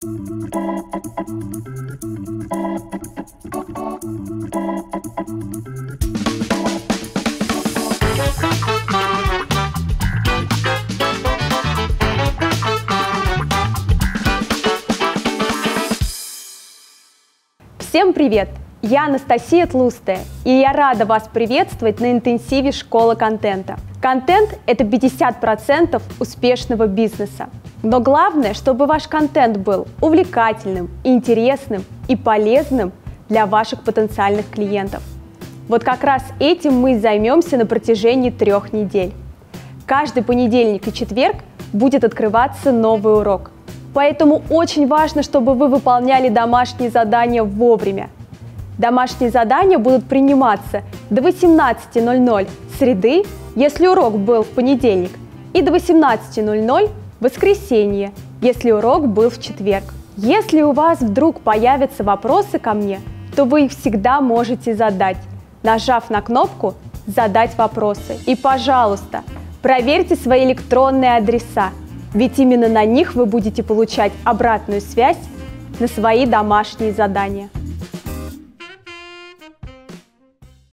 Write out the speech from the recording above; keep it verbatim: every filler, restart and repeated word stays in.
Всем привет! Я Анастасия Тлустая, и я рада вас приветствовать на интенсиве «Школа контента». Контент – это пятьдесят процентов успешного бизнеса. Но главное, чтобы ваш контент был увлекательным, интересным и полезным для ваших потенциальных клиентов. Вот как раз этим мы и займемся на протяжении трех недель. Каждый понедельник и четверг будет открываться новый урок. Поэтому очень важно, чтобы вы выполняли домашние задания вовремя. Домашние задания будут приниматься до восемнадцати ноль-ноль среды, если урок был в понедельник, и до восемнадцати ноль-ноль в воскресенье, если урок был в четверг. Если у вас вдруг появятся вопросы ко мне, то вы их всегда можете задать, нажав на кнопку «Задать вопросы». И, пожалуйста, проверьте свои электронные адреса, ведь именно на них вы будете получать обратную связь на свои домашние задания.